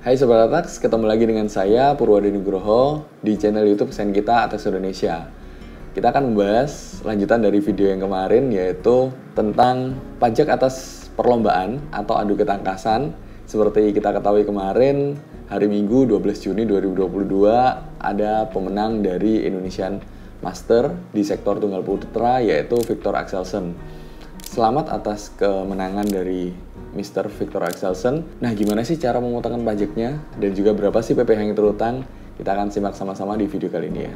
Hai Sobat Atax, ketemu lagi dengan saya Purwadi Nugroho di channel YouTube kesayangan kita Atax Indonesia. Kita akan membahas lanjutan dari video yang kemarin, yaitu tentang pajak atas perlombaan atau adu ketangkasan. Seperti kita ketahui kemarin, hari Minggu 12 Juni 2022 ada pemenang dari Indonesian Master di sektor tunggal putra, yaitu Viktor Axelsen. Selamat atas kemenangan dari Mr. Viktor Axelsen. Nah, gimana sih cara memotongkan pajaknya? Dan juga berapa sih PPh yang terutang? Kita akan simak sama-sama di video kali ini ya.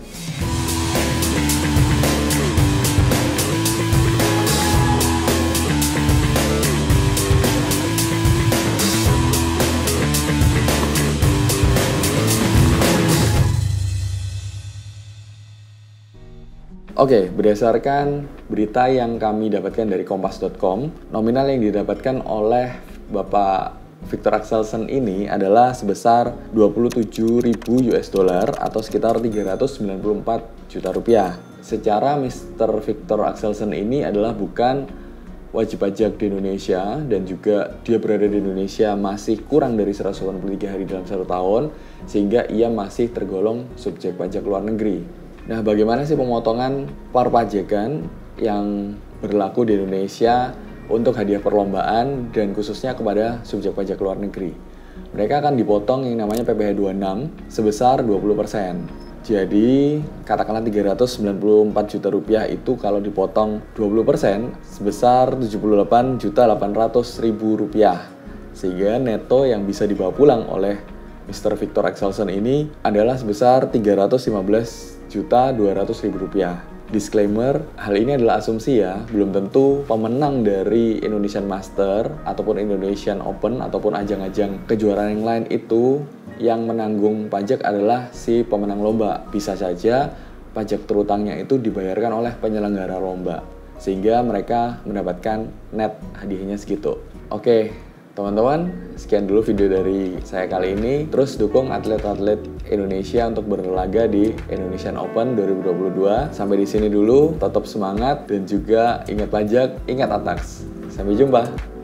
Oke, berdasarkan berita yang kami dapatkan dari kompas.com, nominal yang didapatkan oleh Bapak Viktor Axelsen ini adalah sebesar 27.000 US dollar atau sekitar 394 juta rupiah. Secara Mr. Viktor Axelsen ini adalah bukan wajib pajak di Indonesia, dan juga dia berada di Indonesia masih kurang dari 183 hari dalam 1 tahun, sehingga ia masih tergolong subjek pajak luar negeri. Nah, bagaimana sih pemotongan perpajakan yang berlaku di Indonesia untuk hadiah perlombaan dan khususnya kepada subjek pajak luar negeri? Mereka akan dipotong yang namanya PPh 26 sebesar 20%. Jadi, katakanlah 394 juta rupiah itu kalau dipotong 20% sebesar 78.800.000 rupiah. Sehingga neto yang bisa dibawa pulang oleh Mr. Viktor Axelsen ini adalah sebesar 315.200.000 rupiah. Disclaimer, hal ini adalah asumsi ya, belum tentu pemenang dari Indonesian Master ataupun Indonesian Open ataupun ajang-ajang kejuaraan yang lain itu yang menanggung pajak adalah si pemenang lomba. Bisa saja pajak terutangnya itu dibayarkan oleh penyelenggara lomba, sehingga mereka mendapatkan net hadiahnya segitu. Oke, teman-teman, sekian dulu video dari saya kali ini. Terus dukung atlet-atlet Indonesia untuk berlaga di Indonesian Open 2022. Sampai di sini dulu, tetap semangat dan juga ingat pajak, ingat Atax. Sampai jumpa.